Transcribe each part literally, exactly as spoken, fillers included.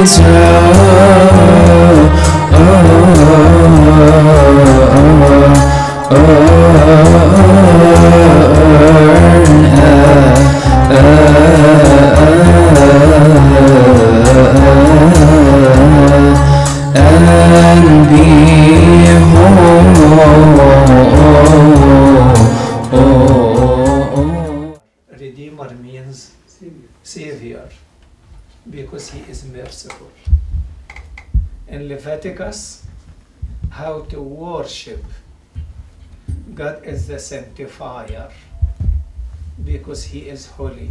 Redeemer means Savior, because He is merciful. In Leviticus, how to worship. God is the sanctifier, because He is holy.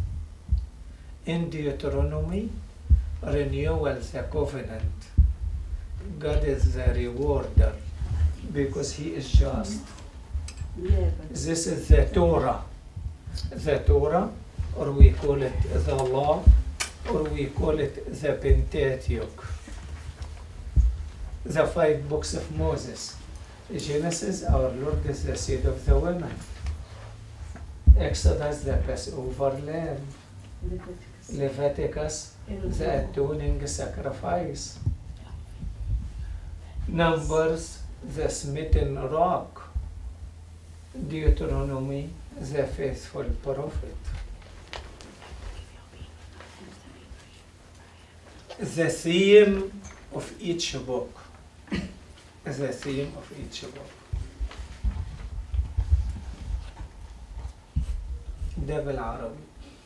In Deuteronomy, renewal the covenant. God is the rewarder, because He is just. This is the Torah. The Torah, or we call it the law, or we call it the Pentateuch. The five books of Moses. Genesis, our Lord is the seed of the woman. Exodus, the Passover lamb. Leviticus, the atoning sacrifice. Numbers, the smitten rock. Deuteronomy, the faithful prophet. The theme of each book. The theme of each book. ده بالعربي.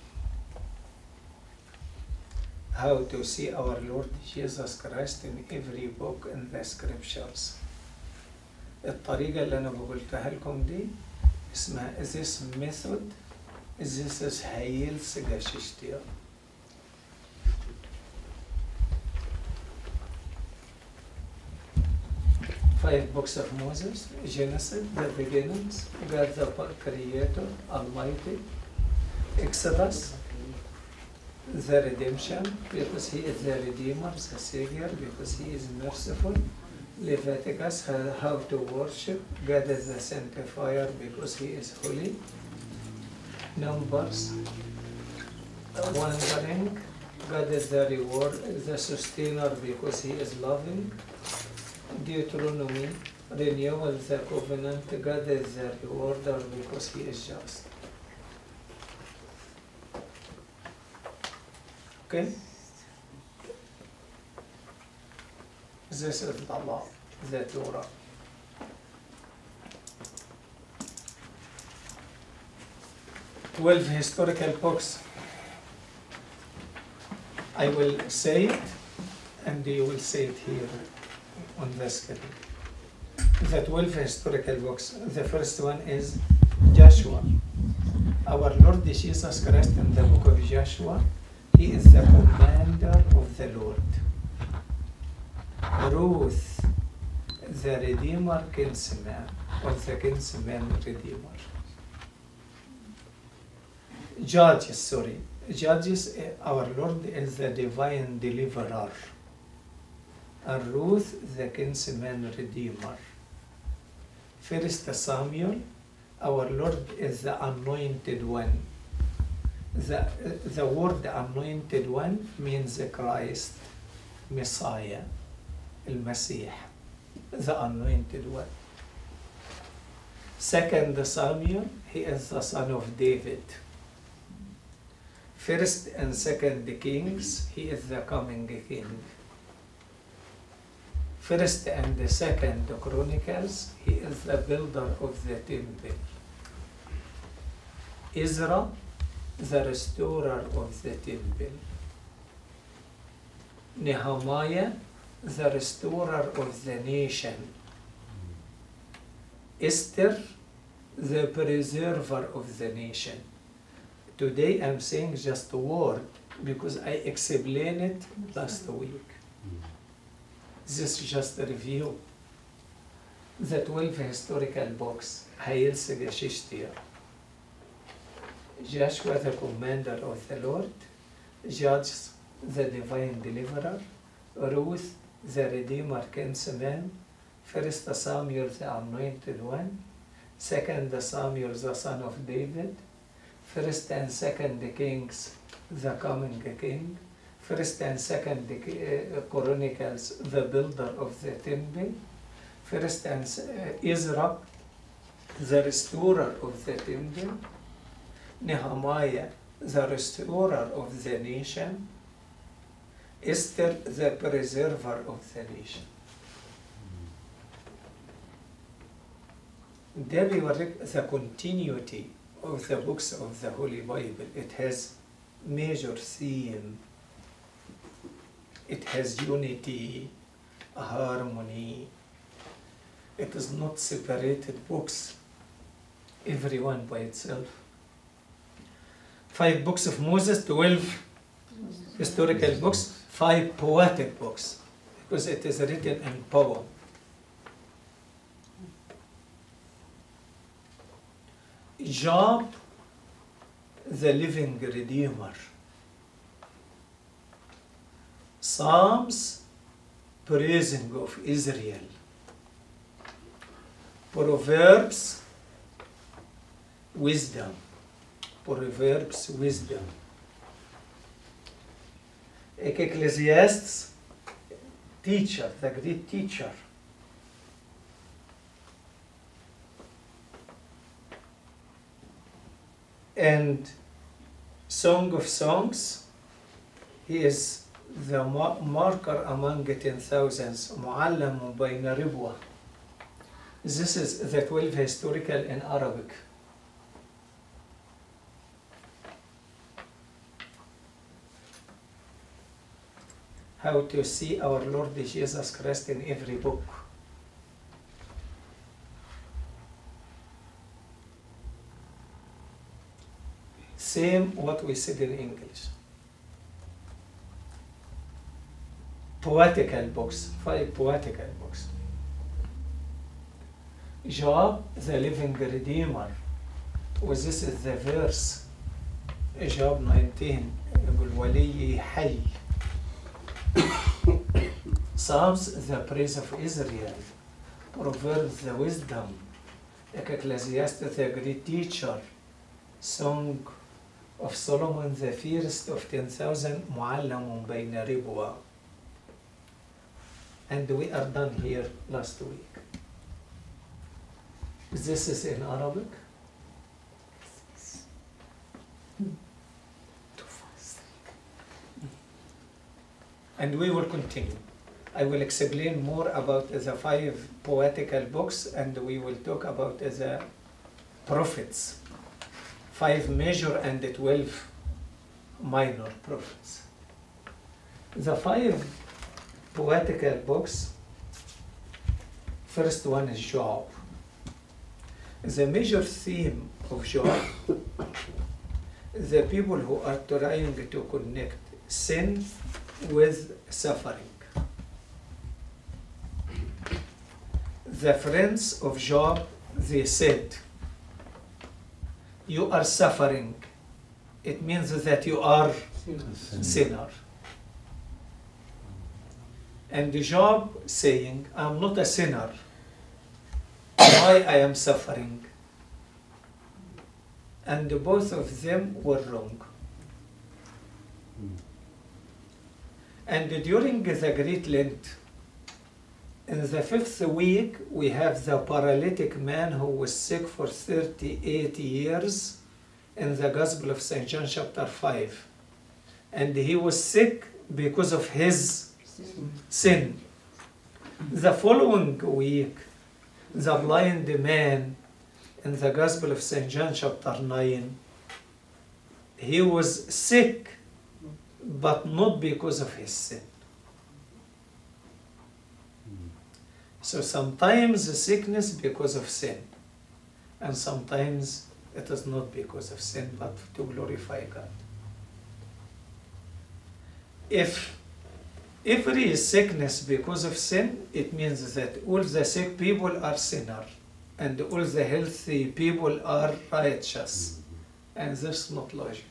How to see our Lord Jesus Christ in every book in the scriptures. الطريقة اللي أنا بقولتها لكم دي اسمها this method this is Heilsgeschichte. Five books of Moses, Genesis, the beginnings, God the Creator, Almighty, Exodus, the redemption, because He is the Redeemer, the Savior, because He is merciful. Leviticus, how to worship, God is the sanctifier, because He is holy. Numbers, wandering, God is the reward, the sustainer, because He is loving. Deuteronomy, renewal the covenant, God is the rewarder, because He is just. Okay? This is the law, the Torah. Twelve historical books. I will say it, and you will say it here on the screen. The twelve historical books. The first one is Joshua. Our Lord Jesus Christ in the book of Joshua, He is the commander of the Lord. Ruth, the Redeemer kinsman, or the kinsman Redeemer. Judges, sorry. Judges, our Lord is the divine deliverer. And Ruth, the kinsman Redeemer. First Samuel, our Lord is the anointed one. The, the word anointed one means Christ, Messiah, المسيح, the anointed one. Second Samuel, he is the son of David. First and second Kings, he is the coming king. First and the second Chronicles, he is the builder of the temple. Ezra, the restorer of the temple. Nehemiah, the restorer of the nation. Esther, the preserver of the nation. Today I'm saying just a word because I explained it last week. This is just a review. The twelve historical books, Heilsgeschichte. Joshua, the commander of the Lord. Judges, the divine deliverer. Ruth, the redeemer kinsman. First Samuel, the anointed one. Second Samuel, the son of David. First and second Kings, the coming king. First and Second uh, Chronicles, the builder of the temple. First and uh, Ezra, the restorer of the temple. Nehemiah, the restorer of the nation. Esther, the preserver of the nation. ده بيوريك the continuity of the books of the Holy Bible. It has major theme. It has unity, harmony. It is not separated books, every one by itself. Five books of Moses, twelve historical books, five poetic books, because it is written in poem. Job, the living Redeemer. Psalms, praising of Israel. Proverbs, wisdom. Proverbs, wisdom. Ecclesiastes, teacher, the great teacher. And Song of Songs, he is the marker among ten thousands, معلم بين ربوة. This is the twelve historical in Arabic. How to see our Lord Jesus Christ in every book. Same what we said in English. Poetical books, five poetical books. Job, the living Redeemer. Well, this is the verse. Job nineteen. يقول ولي حي. Psalms, the praise of Israel. Proverbs, the wisdom. Ecclesiastes, the great teacher. Song of Solomon, the first of ten thousand, معلم بين ربوة. And we are done here last week. This is in Arabic. Too fast. And we will continue. I will explain more about the five poetical books, and we will talk about the prophets. Five major and twelve minor prophets. The five poetical books, first one is Job. The major theme of Job, the people who are trying to connect sin with suffering. The friends of Job, they said, you are suffering. It means that you are a sinner. And Job saying, I'm not a sinner. Why I am suffering? And both of them were wrong. And during the Great Lent, in the fifth week, we have the paralytic man who was sick for thirty-eight years in the Gospel of Saint John chapter five. And he was sick because of his sin. The following week, the blind man in the Gospel of Saint John chapter nine, he was sick, but not because of his sin. So sometimes the sickness because of sin, and sometimes it is not because of sin, but to glorify God. If every sickness because of sin, it means that all the sick people are sinners, and all the healthy people are righteous, and that's not logic.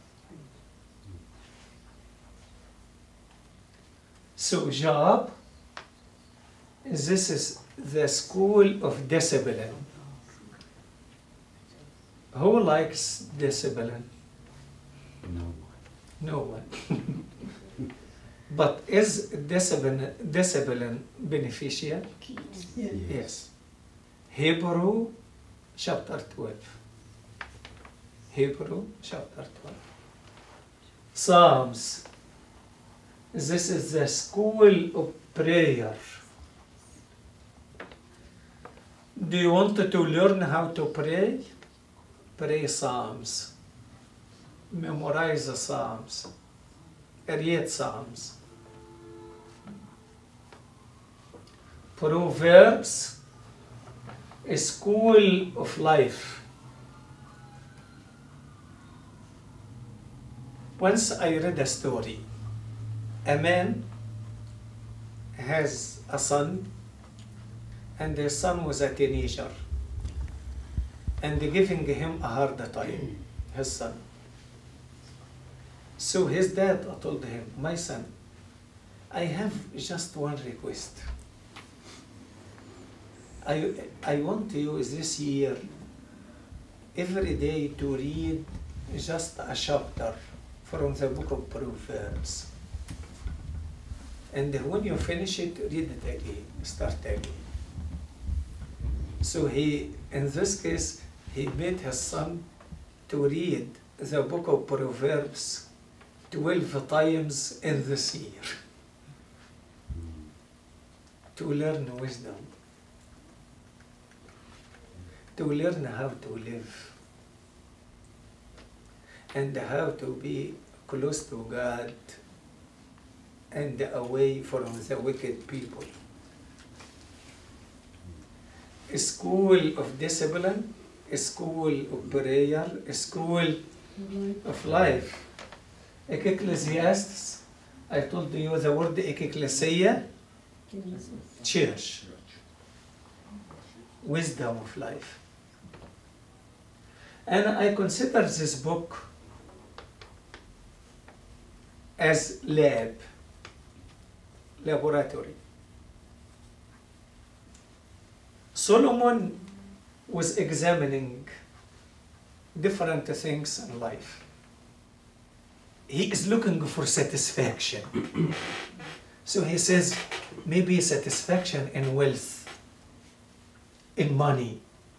So Job, this is the school of discipline. Who likes discipline? No. No one. But is discipline, discipline beneficial? Yes. Yes. Hebrew chapter twelve. Hebrew chapter twelve. Psalms. This is the school of prayer. Do you want to learn how to pray? Pray Psalms. Memorize the Psalms. Read Psalms. Proverbs, a school of life. Once I read a story. A man has a son, and the son was a teenager, and giving him a hard time, his son. So his dad told him, my son, I have just one request. I, I want you this year, every day to read just a chapter from the book of Proverbs. And when you finish it, read it again, start again. So he, in this case, he made his son to read the book of Proverbs twelve times in this year to learn wisdom, to learn how to live, and how to be close to God and away from the wicked people. A school of discipline, a school of prayer, a school of life. Ecclesiastes, I told you the word ecclesia, church, wisdom of life. And I consider this book as lab, laboratory. Solomon was examining different things in life. He is looking for satisfaction. So he says, maybe satisfaction in wealth, in money.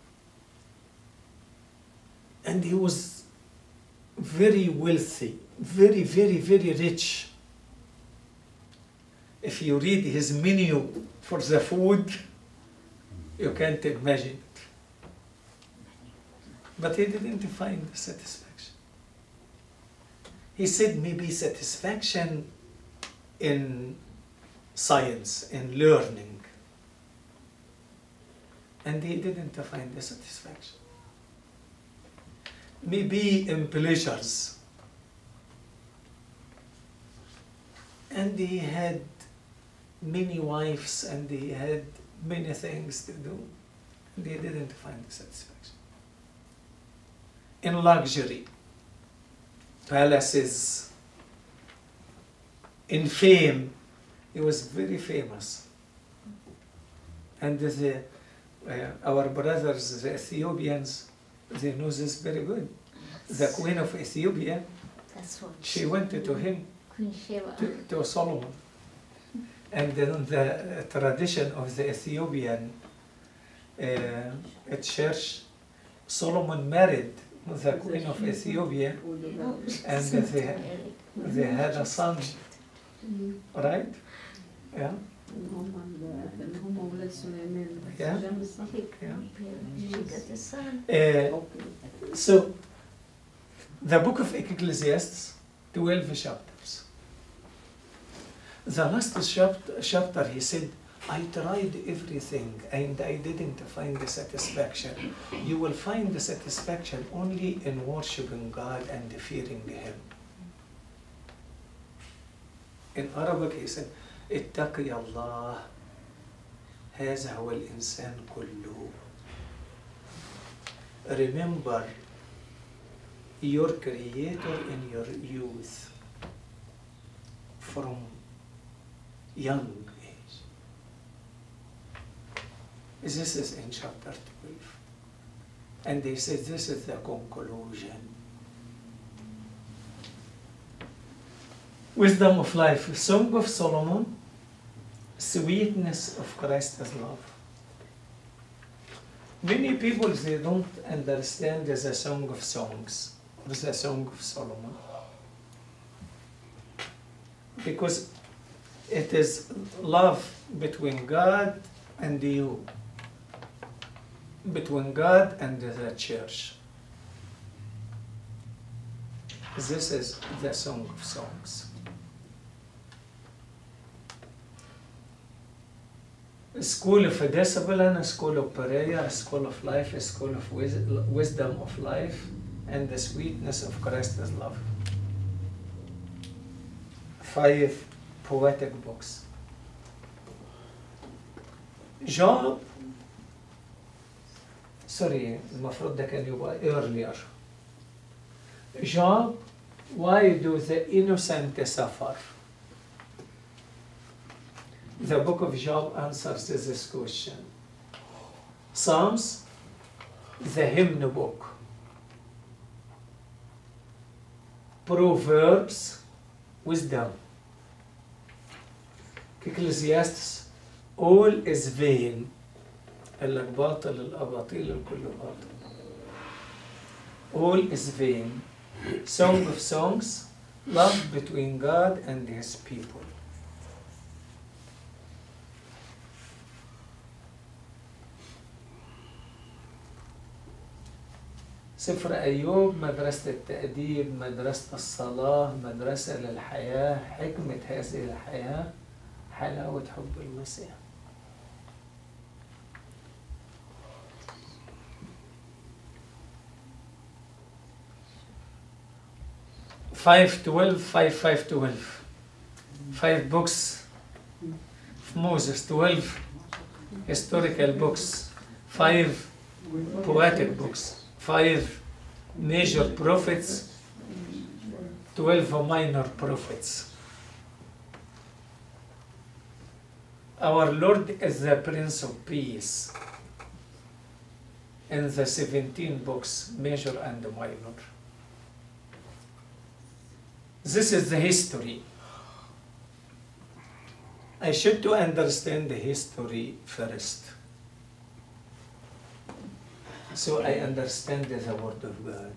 And he was very wealthy, very, very, very rich. If you read his menu for the food, you can't imagine it. But he didn't find satisfaction. He said maybe satisfaction in science, in learning. And he didn't find the satisfaction. Maybe in pleasures. And he had many wives and he had many things to do. And he didn't find the satisfaction. In luxury, palaces, in fame, he was very famous. And the, uh, our brothers, the Ethiopians, they know this very good. The queen of Ethiopia, That's what she went to him, Queen Sheba. to, to Solomon. And then the tradition of the Ethiopian uh, church, Solomon married the queen of Ethiopia, and they, they had a son, right? Yeah? Yeah? Yeah. She got the son. Uh, so, the book of Ecclesiastes, twelve chapters. The last chapter, chapter he said, I tried everything and I didn't find the satisfaction. You will find the satisfaction only in worshiping God and fearing Him. In Arabic he said, اتقي الله هذا هو الإنسان كله. Remember your Creator in your youth, from young age. This is in chapter twelve. And they said this is the conclusion. Wisdom of life, Song of Solomon, sweetness of Christ's love. Many people, they don't understand the Song of Songs, or the Song of Solomon, because it is love between God and you, between God and the church. This is the Song of Songs. A school of discipline, a school of prayer, a school of life, a school of wis wisdom of life, and the sweetness of Christ's love. Five poetic books. Job, sorry, المفروض ده كان يبقى earlier. Job, why do the innocent suffer? The book of Job answers this question. Psalms, the hymn book. Proverbs, wisdom. Ecclesiastes, all is vain. قال لك باطل الأباطيل الكل باطل. All is vain. Song of Songs, love between God and His people. سفر أيوب، مدرسة التأديب، مدرسة الصلاة، مدرسة للحياة، حكمة هذه الحياة، حلاوة حب المسيح. five twelve, five five twelve. Five books of Moses, twelve historical books, five poetic books, five major prophets, twelve minor prophets. Our Lord is the Prince of Peace in the seventeen books, major and minor. This is the history. I should to understand the history first, so I understand the Word of God.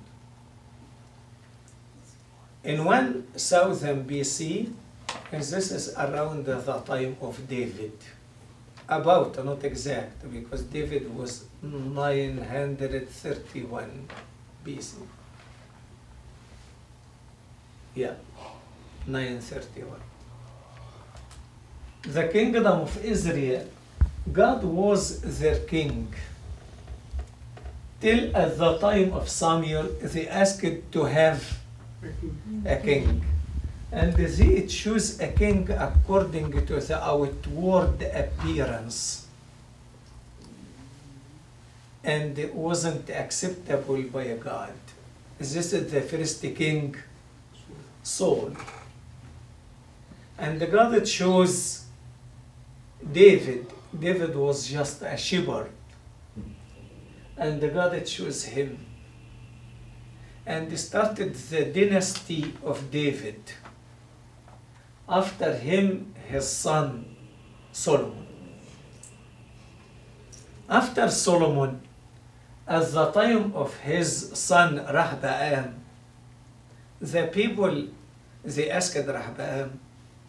In one thousand B C, and this is around the time of David, about, not exact, because David was nine hundred thirty-one B C. Yeah, nine thirty-one. The kingdom of Israel, God was their king. Till at the time of Samuel, they asked to have a king. And they choose a king according to the outward appearance. And it wasn't acceptable by God. This is the first king, Saul. And God chose David. David was just a shepherd. And God chose him. And started the dynasty of David. After him, his son, Solomon. After Solomon, at the time of his son, Rehoboam, the people, they asked Rehoboam,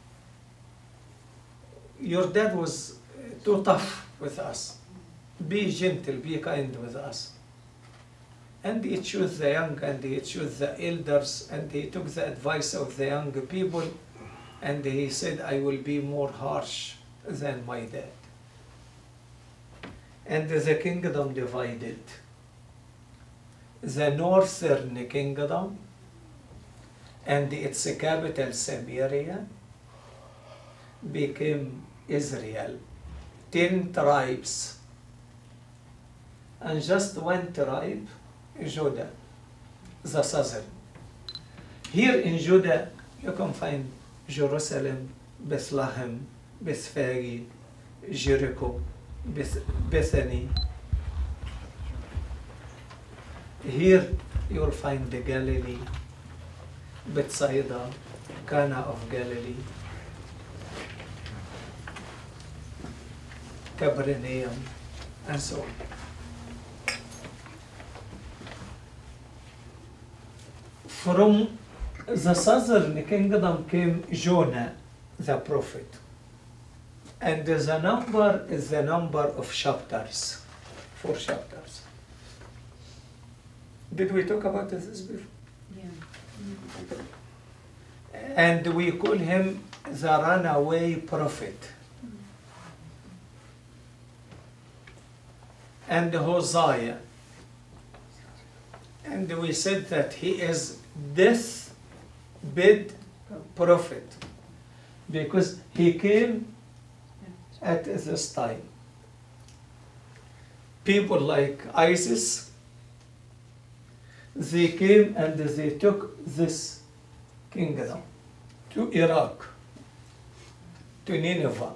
your dad was too tough with us. Be gentle, be kind with us. And he chose the young, and he chose the elders, and he took the advice of the young people, and he said, I will be more harsh than my dad. And the kingdom divided. The northern kingdom and its capital Samaria became Israel. Ten tribes. And just one tribe, Judah, the southern. Here in Judah, you can find Jerusalem, Bethlehem, Bethphage, Jericho, Beth Bethany. Here you will find the Galilee, Bethsaida, Cana of Galilee, Capernaum, and so on. From the southern kingdom came Jonah, the prophet. And the number is the number of chapters, four chapters. Did we talk about this before? Yeah. And we call him the runaway prophet. And Hosea. And we said that he is deathbed prophet because he came at this time. People like ISIS, they came and they took this kingdom to Iraq, to Nineveh.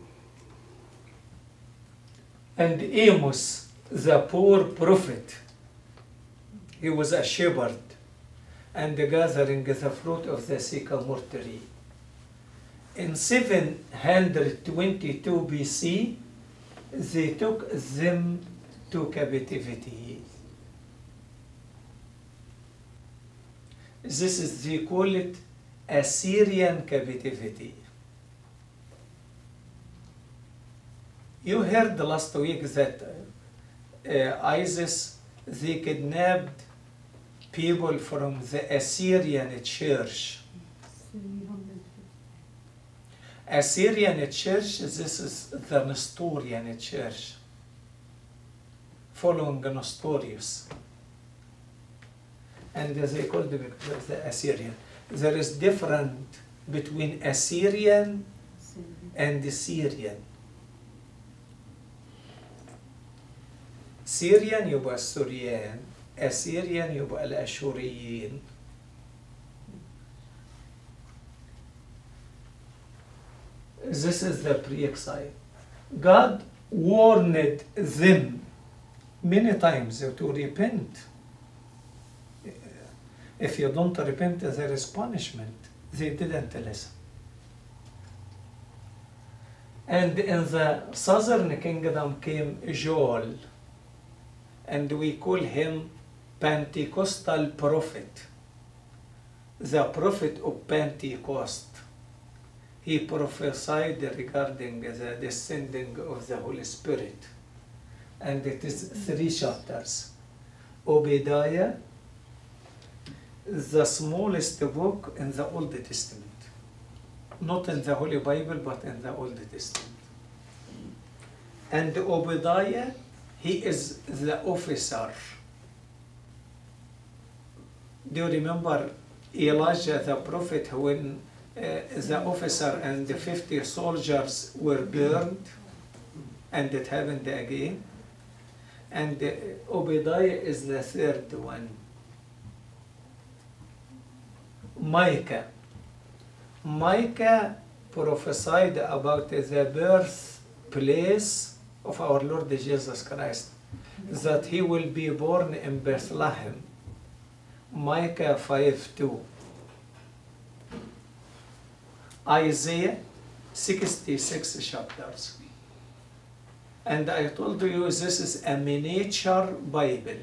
And Amos, the poor prophet, he was a shepherd and gathering the fruit of the sycamore tree. In seven hundred twenty-two B C, they took them to captivity. This is, they call it Assyrian captivity. You heard last week that uh, ISIS, they kidnapped people from the Assyrian church. Assyrian church, this is the Nestorian church, following Nestorius. And they called them the Assyrian. There is difference between Assyrian and Syrian. Syrian يبقى السوريان، Assyrian يبقى الأشوريين. This is the preexile. God warned them many times to repent. If you don't repent, there is punishment. They didn't listen. And in the southern kingdom came Joel, and we call him Pentecostal prophet, the prophet of Pentecost. He prophesied regarding the descending of the Holy Spirit. And it is three chapters. Obadiah, the smallest book in the Old Testament. Not in the Holy Bible, but in the Old Testament. And Obadiah, he is the officer. Do you remember Elijah the prophet when uh, the officer and the fifty soldiers were burned, and it happened again? And uh, Obadiah is the third one. Micah. Micah prophesied about the birthplace of our Lord Jesus Christ, that he will be born in Bethlehem. Micah five two. Isaiah, sixty-six chapters. And I told you this is a miniature Bible.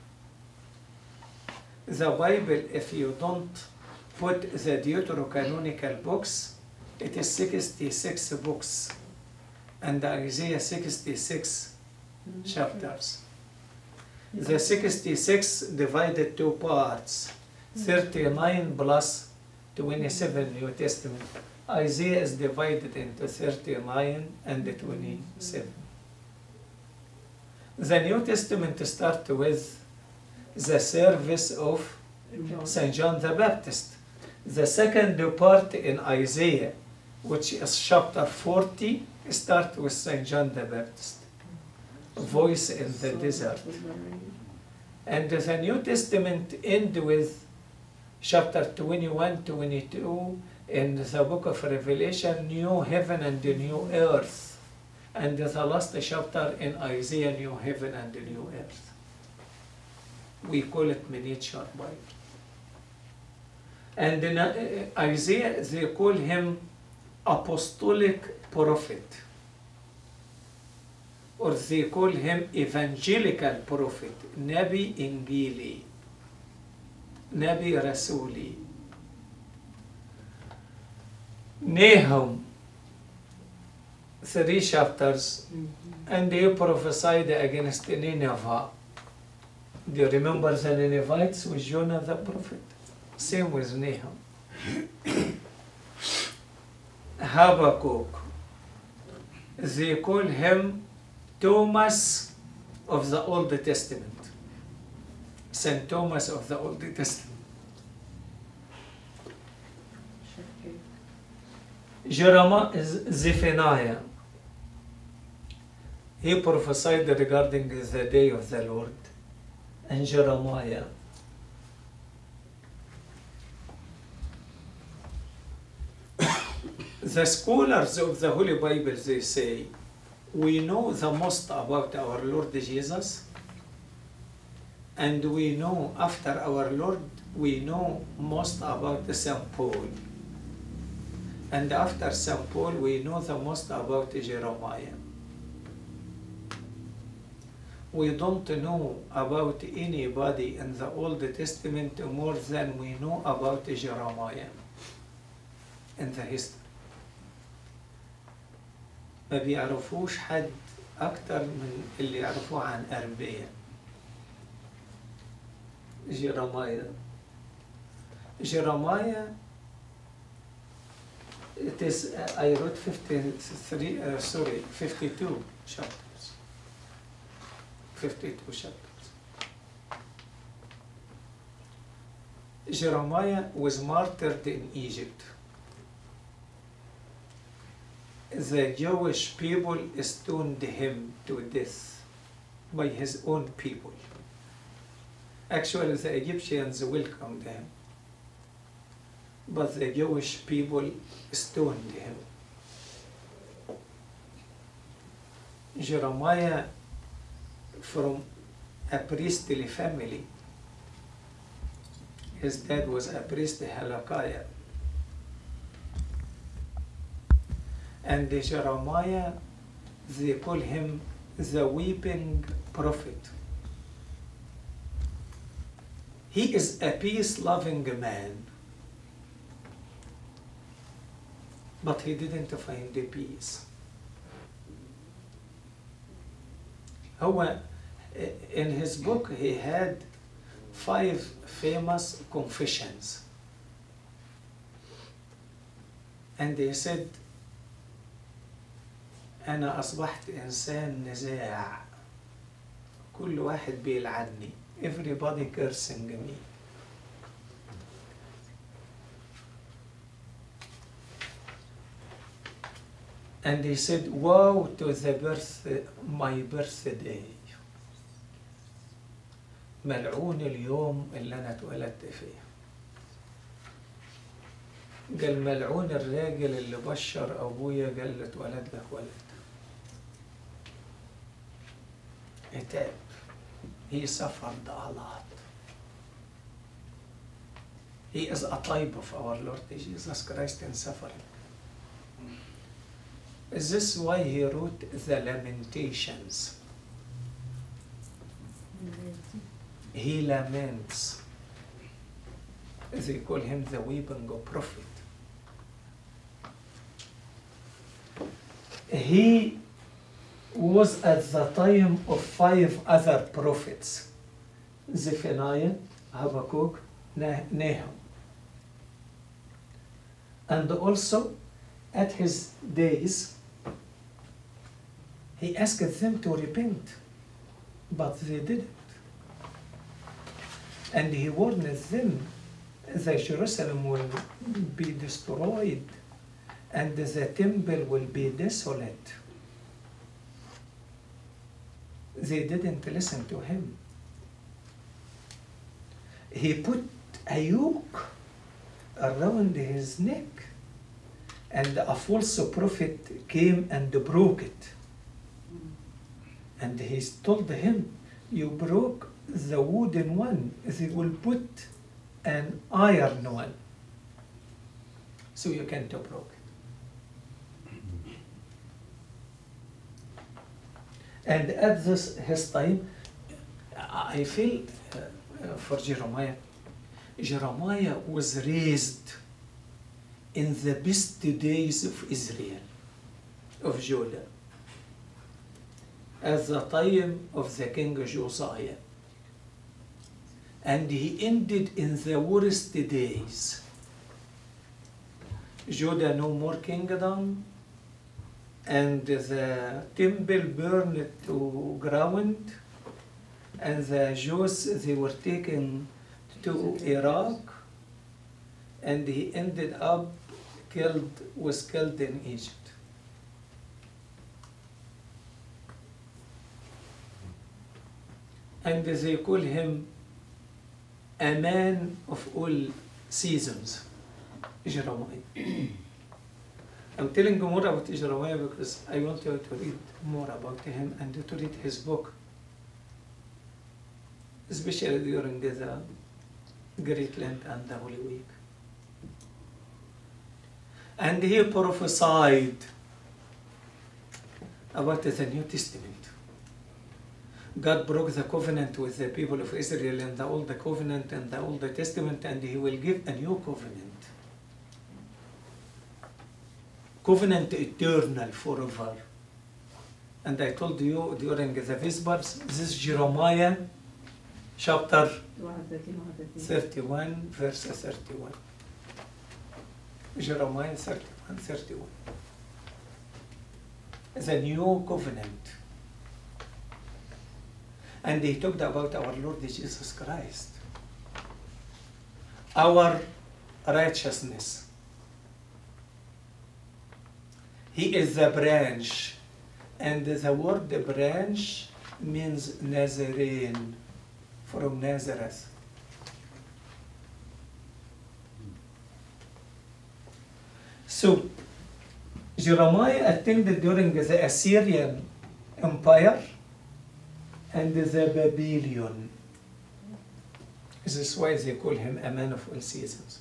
The Bible, if you don't put the Deuterocanonical books, it is sixty-six books, and Isaiah sixty-six chapters. The sixty-six divided two parts, thirty-nine plus twenty-seven New Testament. Isaiah is divided into thirty-nine and twenty-seven. The New Testament starts with the service of Saint John the Baptist. The second part in Isaiah, which is chapter forty, starts with Saint John the Baptist, voice in the desert. And the New Testament ends with chapter twenty-one, twenty-two in the book of Revelation, new heaven and the new earth. And the last chapter in Isaiah, new heaven and the new earth. We call it miniature Bible. And in uh, Isaiah, they call him apostolic prophet, or they call him evangelical prophet, Nabi Ingili, Nabi Rasuli. Nahum, three chapters, and he prophesied against Nineveh. Do you remember the Ninevites with Jonah the prophet? Same with Nahum. Habakkuk, they call him Thomas of the Old Testament, Saint Thomas of the Old Testament. Jeremiah is Zephaniah. He prophesied regarding the day of the Lord. And Jeremiah. The scholars of the Holy Bible, they say, we know the most about our Lord Jesus, and we know after our Lord, we know most about Saint Paul. And after Saint Paul, we know the most about Jeremiah. We don't know about anybody in the Old Testament more than we know about Jeremiah in the history. ما بيعرفوش حد أكتر من اللي يعرفوه عن أرميا. Jeremiah. Jeremiah, it is, uh, I wrote fifty-three, uh, sorry, fifty-two chapters. fifty-two chapters. Jeremiah was martyred in Egypt. The Jewish people stoned him to death by his own people. Actually, the Egyptians welcomed him, but the Jewish people stoned him. Jeremiah, from a priestly family, his dad was a priest, Hilkiah. And Jeremiah, they call him the weeping prophet. He is a peace-loving man, but he didn't find the peace. هو in his book he had five famous confessions, and he said, أنا أصبحت إنسان نزاع، كل واحد بيلعني. Everybody cursing me. And he said, woe to the birth, my birthday. ملعون اليوم اللي أنا اتولدت فيه. قال ملعون الراجل اللي بشر أبويا قال له اتولد لك ولد. عتاب. He suffered a lot. He is a type of our Lord Jesus Christ in suffering. Is this why he wrote the Lamentations? He laments. They call him the weeping prophet. He was at the time of five other prophets: Zephaniah, Habakkuk, Nahum. And also, at his days, he asked them to repent, but they didn't. And he warned them that Jerusalem will be destroyed and the temple will be desolate. They didn't listen to him. He put a yoke around his neck, and a false prophet came and broke it. And he told him, you broke the wooden one, they will put an iron one. so you can't broke it. And at this his time, I feel uh, for Jeremiah, Jeremiah was raised in the best days of Israel, of Judah, at the time of the king Josiah. And he ended in the worst days. Judah no more kingdom, and the temple burned to ground, and the Jews, they were taken to Iraq, and he ended up killed, was killed in Egypt. And they call him a man of all seasons, Jeremiah. I'm telling you more about Jeremiah because I want you to read more about him and to read his book, especially during the Great Lent and the Holy Week. And he prophesied about the New Testament. God broke the covenant with the people of Israel in the Old Covenant and the Old Testament, and he will give a new covenant. Covenant eternal forever. And I told you during the Vespers, this is Jeremiah chapter thirty-one, verse thirty-one. Jeremiah thirty-one, thirty-one. The new covenant. And he talked about our Lord Jesus Christ, our righteousness. He is the branch, and the word branch means Nazarene, from Nazareth. So, Jeremiah attended during the Assyrian Empire and the Babylon. This is why they call him a man of all seasons.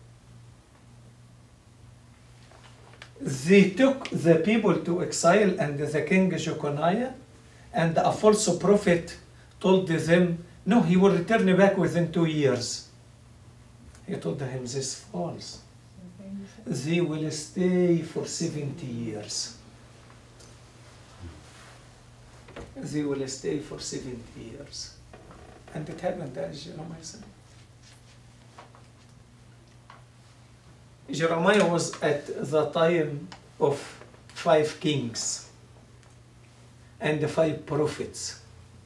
They took the people to exile, and the king Jeconiah, and a false prophet told them, no, he will return back within two years. He told them this is false. They will stay for seventy years. They will stay for seventy years. And it happened as Jeremiah said. Jeremiah was at the time of five kings and five prophets.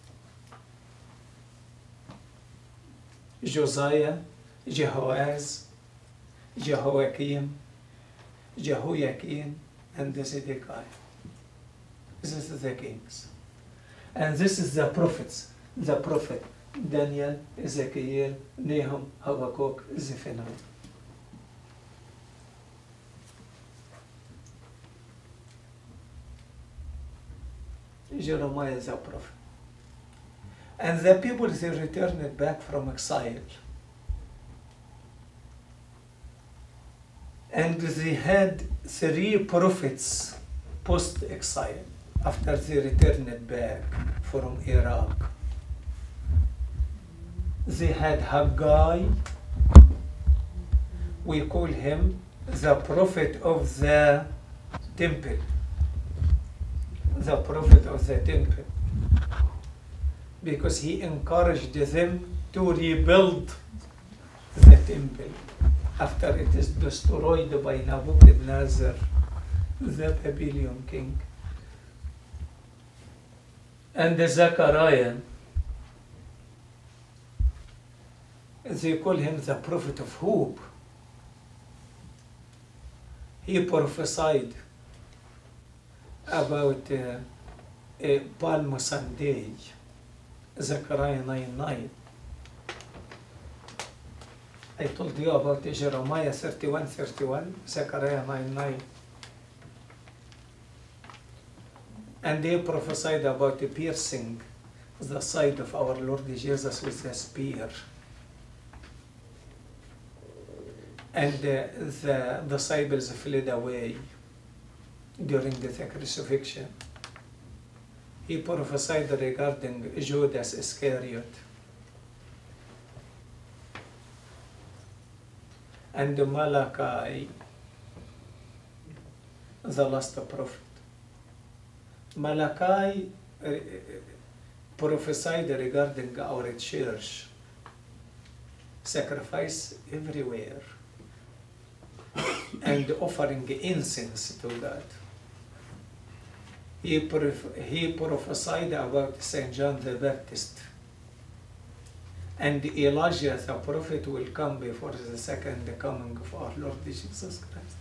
Josiah, Jehoaz, Jehoiakim, Jehoiakim, and Zedekiah. This is the kings. And this is the prophets, the prophet Daniel, Ezekiel, Nahum, Habakkuk, Zephaniah. Jeremiah is a prophet. And the people, they returned back from exile. And they had three prophets post-exile after they returned back from Iraq. They had Haggai. We call him the prophet of the temple. The prophet of the temple. Because he encouraged them to rebuild the temple after it is destroyed by Nebuchadnezzar, the Babylonian king. And the Zechariah, they call him the prophet of hope. He prophesied about uh, a Palm Sunday, Zechariah nine nine. I told you about Jeremiah thirty-one thirty-one, Zechariah nine nine. And they prophesied about the piercing the side of our Lord Jesus with a spear. and uh, the disciples fled away during the crucifixion. He prophesied regarding Judas Iscariot. And Malachi, the last prophet. Malachi uh, prophesied regarding our church. Sacrifice everywhere and offering incense to God. He, he prophesied about Saint John the Baptist. And Elijah the prophet will come before the second coming of our Lord Jesus Christ.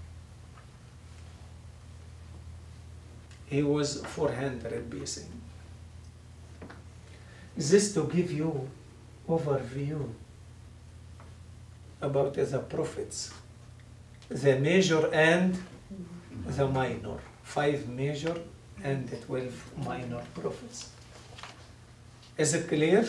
He was four hundred B C. This to give you overview about the prophets, the major and the minor, five major and twelve minor prophets. Is it clear?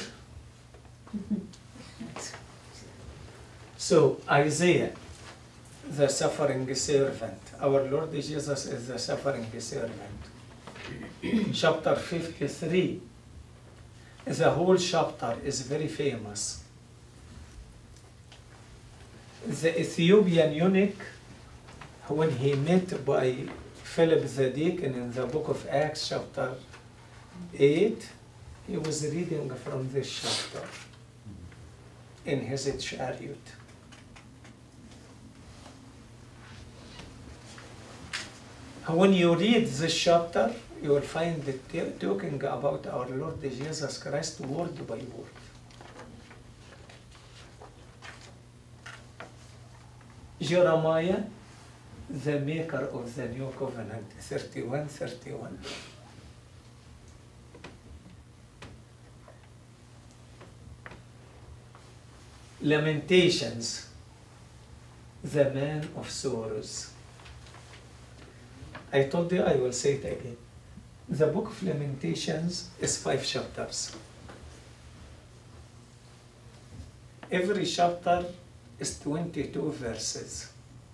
So Isaiah, the suffering servant, our Lord Jesus is the suffering servant. Chapter fifty-three, the whole chapter is very famous. The Ethiopian eunuch, when he met by Philip the deacon in the book of Acts chapter eight, he was reading from this chapter in his chariot. When you read this chapter, you will find it talking about our Lord Jesus Christ word by word. Jeremiah, the maker of the new covenant, thirty-one thirty-one. Lamentations, the man of sorrows. I told you I will say it again. The book of Lamentations is five chapters. Every chapter is twenty-two verses.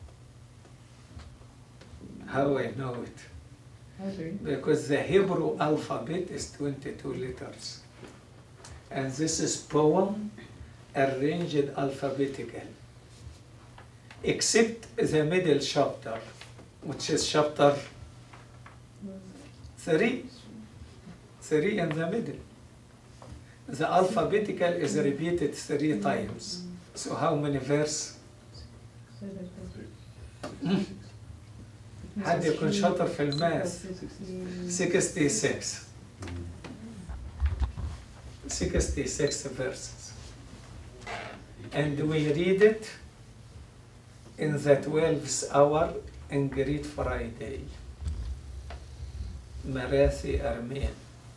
How I know it? Okay. Because the Hebrew alphabet is twenty-two letters. And this is poem arranged alphabetically. Except the middle chapter, which is chapter three. Three in the middle. The alphabetical is repeated three times. So how many verses? حد يكون شاطر في الماس. sixty-six. sixty-six verses. And we read it in the twelfth hour in Great Friday. Marathi Armenian.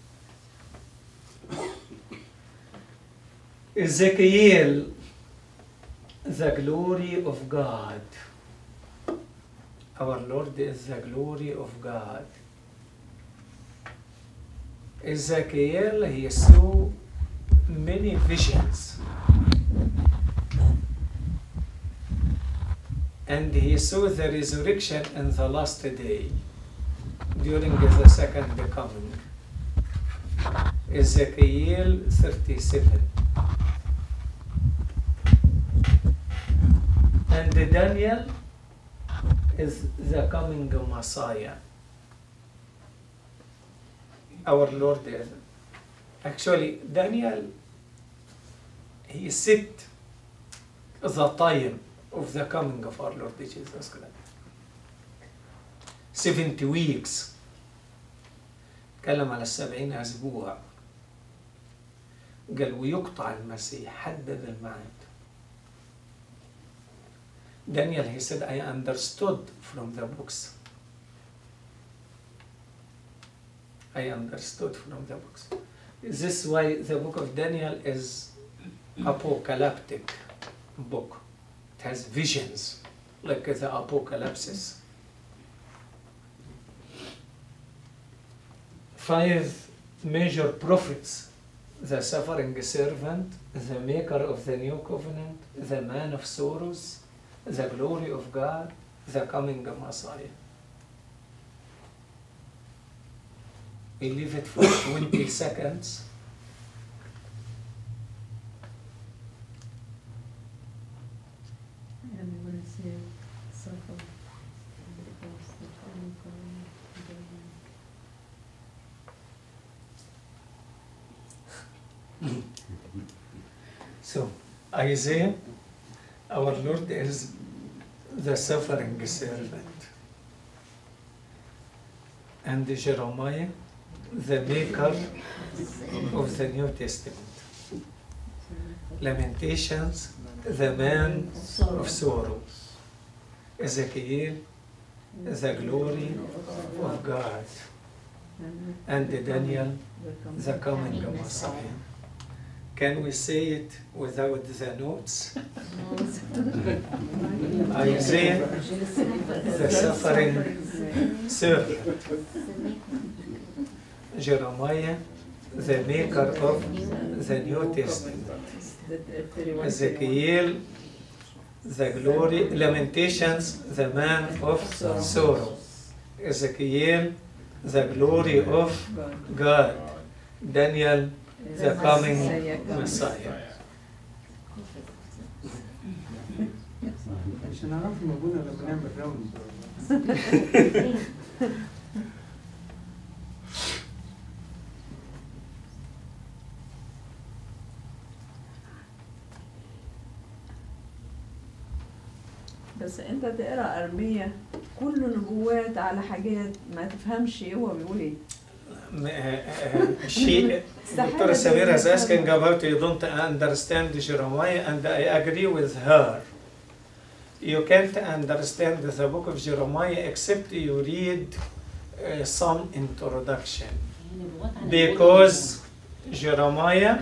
Ezekiel, the glory of God. Our Lord is the glory of God. Ezekiel, he saw many visions. And he saw the resurrection in the last day, during the second coming. Ezekiel thirty-seven. And Daniel is the coming Messiah. Our Lord is. Actually, Daniel, he set the time of the coming of our Lord Jesus Christ. seventy weeks. تكلم على السبعين أسبوع. قال ويقطع المسيح، حدد الميعاد. Daniel, he said, I understood from the books. I understood from the books. This is why the book of Daniel is apocalyptic book. It has visions, like the apocalypse. Five major prophets: the suffering servant, the maker of the new covenant, the man of sorrows, the glory of God, the coming Messiah. We leave it for twenty seconds. And we're gonna see suffer. Because the coming So, Isaiah, our Lord is the suffering servant. And Jeremiah, the maker of the New Testament. Lamentations, the man of sorrows. Ezekiel, the glory of God. And Daniel, the coming Messiah. Can we say it without the notes? Isaiah, the suffering servant. Jeremiah, the maker of the New Testament. Ezekiel, the glory, Lamentations, the man of sorrow. Ezekiel, the glory of God. Daniel, the coming Messiah. عشان نعرف موجودة لما نعمل راوند. بس انت تقرا ارميا كله نبوات على حاجات ما تفهمش هو بيقول ايه. She, Doctor Samira is asking about you don't understand Jeremiah, and I agree with her. You can't understand the book of Jeremiah except you read uh, some introduction. Because Jeremiah,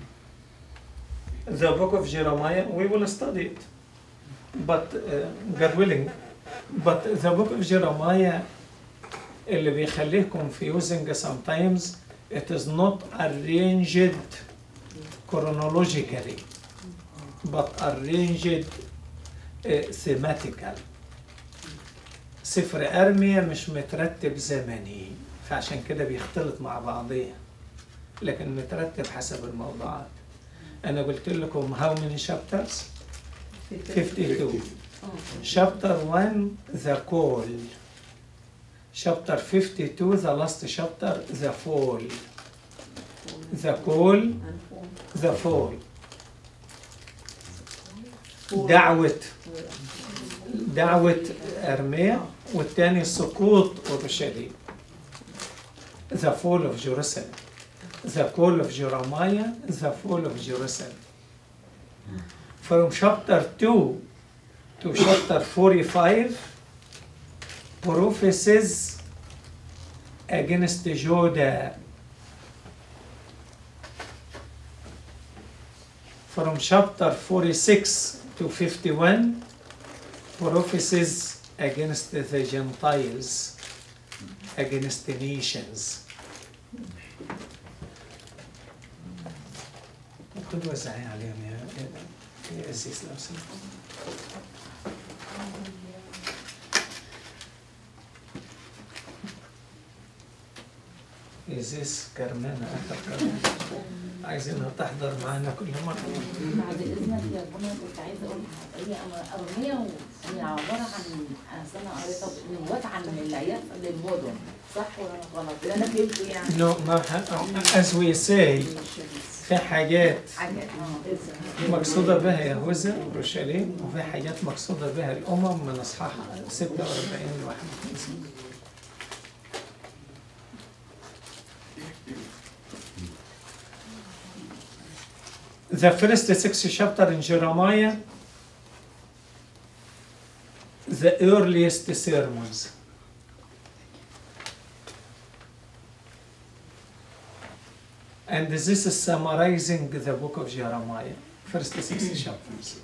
the book of Jeremiah, we will study it. But, uh, God willing, but the book of Jeremiah اللي بيخليه confusing sometimes, it is not arranged chronologically, but arranged uh, thematical. سفر أرميا مش مترتب زمني، فعشان كده بيختلط مع بعضيه، لكن مترتب حسب الموضوعات. أنا قلت لكم how many chapters؟ fifty-two. Chapter one, the call. Chapter fifty-two, the last chapter, the fall. The call, the fall. دعوة دعوة أرميا، والتاني سقوط أورشليم. The fall of Jerusalem. The call of Jeremiah, the fall of Jerusalem. From chapter two to chapter forty-five, prophecies against Judah. From chapter forty-six to fifty-one, prophecies against the Gentiles, against the nations. ممكن توزعي عليهم يا يا عزيز لو سمحت. إزيس كرمانة آخر كرمانة عايزينها تحضر معانا كل مرة. بعد إذنك يا بنا كنت عايزة أقول هي أرمية هي عبارة عن أصل أنا قريتها نبوات عن اللي هيحصل للمدن، صح ولا أنا غلط؟ اللي أنا فهمت يعني. No, ما as we say في حاجات مقصودة بها يهوذا وأورشليم، وفي حاجات مقصودة بها الأمم من أصحاح ستة وأربعين ل واحد وخمسين. The first six chapters in Jeremiah, the earliest sermons. And this is summarizing the book of Jeremiah, first six chapters.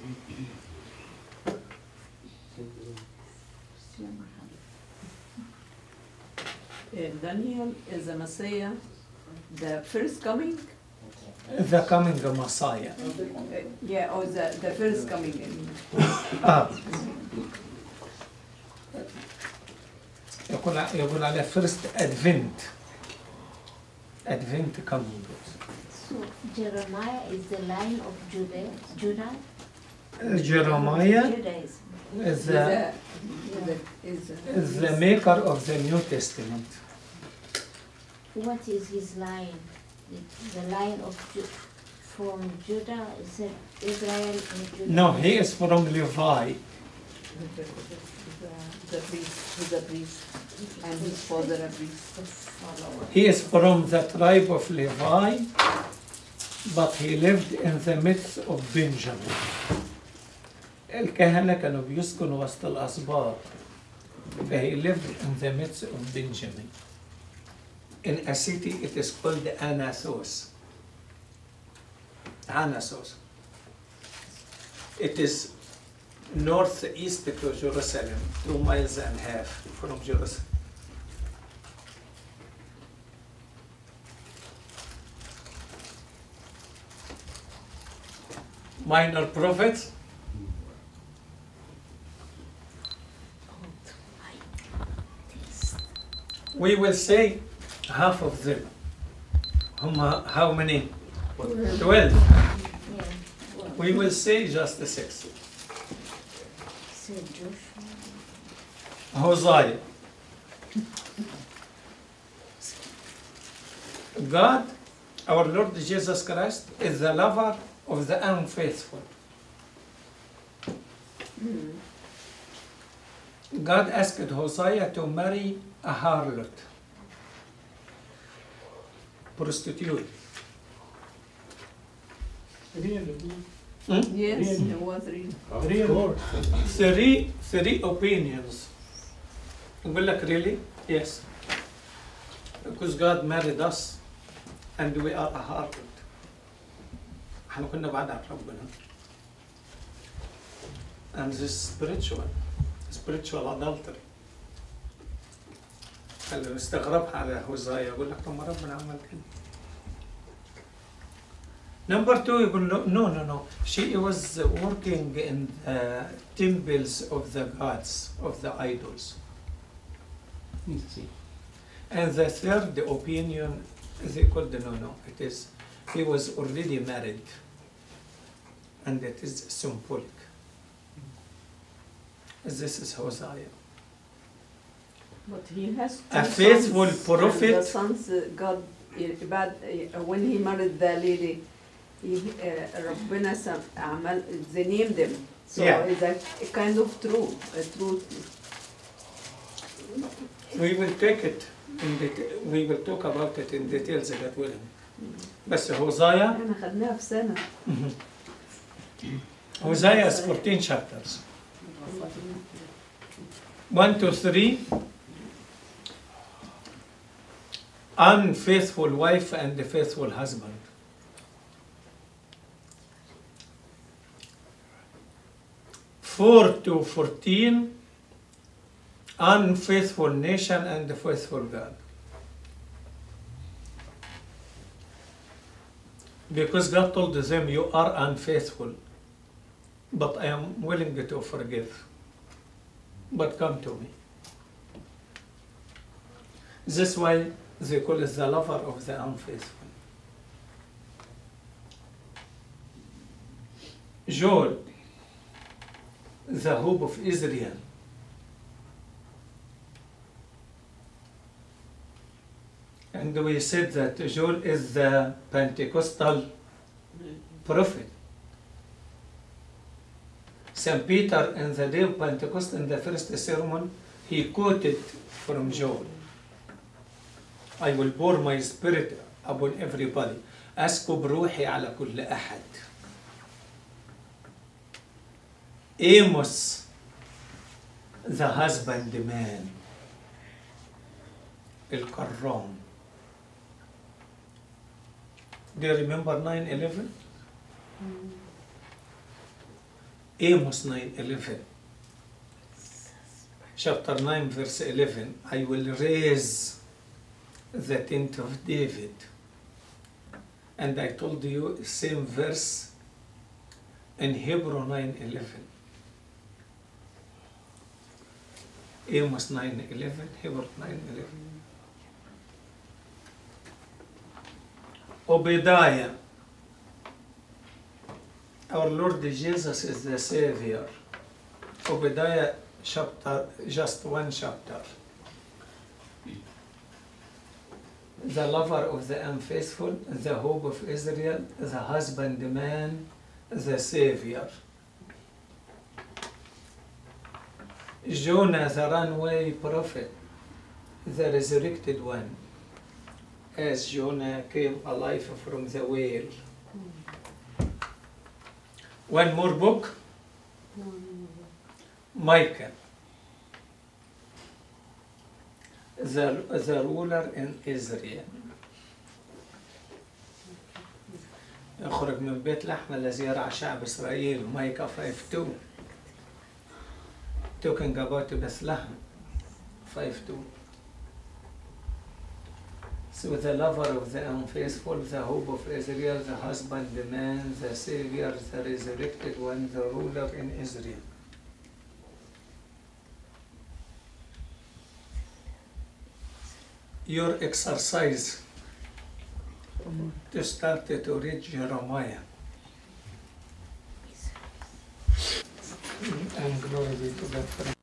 Daniel is the Messiah, the first coming. The coming Messiah. Yeah, or the, the first coming. Ah, يقول يقول عليه first advent. Advent coming. So Jeremiah is the line of Judah, Judah? Jeremiah Judaism. is is the, a- is a- is a- is the maker of the New Testament. What is his line? The, the line of Ju- from Judah, is it Israel and Judah? No, he is from Levi. the, the priest, he's a priest, and his father a priest. The follower. He is from the tribe of Levi, but he lived in the midst of Benjamin. الكهنة كانوا بيسكنوا وسط الأسباط. فهي lived in the midst of Benjamin. In a city it is called Anathos. Anathos. It is northeast to Jerusalem, two miles and a half from Jerusalem. Minor prophets, we will say half of them. Hum- How many? Twelve. Yeah. Well, We will say just six. say Joshua. Hosea. God, our Lord Jesus Christ, is the lover of the unfaithful. God asked Hosea to marry a harlot, prostitute. Really? Yes, it was real. Really? Three, three opinions. يقول لك really? Yes. Because God married us and we are a harlot. احنا كنا بعاد عن ربنا. And this is spiritual, spiritual adultery. اللي استغربها على هوزايا يقول لك طب ما ربنا عمل كده. Number two يقول له no no no she was working in the temples of the gods, of the idols. And the third opinion they called no no it is he was already married and it is symbolic. This is Hosea. But he has two A faithful sons, prophet. and the sons uh, God uh, bad uh, when he married the lady, he, uh, ربنا سم, عمل they named them. So Yeah. it's a, a kind of true, a truth. We will take it in detail. We will talk about it in details that will. بس هوزايا احنا خدناها في سنة. Hosea is fourteen chapters. One to three. Unfaithful wife and the faithful husband. Four to fourteen. Unfaithful nation and the faithful God. Because God told them, you are unfaithful, but I am willing to forgive. But come to me. This why they call it the lover of the unfaithful. Joel, the hope of Israel. And we said that Joel is the Pentecostal prophet. Saint Peter, in the day of Pentecost, in the first sermon, he quoted from Joel. I will pour my spirit upon everybody. أسكب روحي على كل أحد. Amos, the husbandman, الكرام. Do you remember nine eleven? Amos nine eleven. Chapter nine, verse eleven. I will raise the tent of David. And I told you same verse in Hebrew nine eleven. Amos nine eleven, Hebrew nine eleven. Obadiah. Our Lord Jesus is the Savior. Obadiah chapter, just one chapter. The lover of the unfaithful, the hope of Israel, the husbandman, the Savior. Jonah, the runaway prophet, the resurrected one, as Jonah came alive from the whale. One more book, Micah, the, the ruler in Israel. يخرج من بيت لحم الذي يرعى شعب إسرائيل, Micah five two. Talking about Bethlehem, five two. So the lover of the unfaithful, the hope of Israel, the husbandman, the Savior, the resurrected one, the ruler in Israel. Your exercise to start to read Jeremiah. And glory be to God.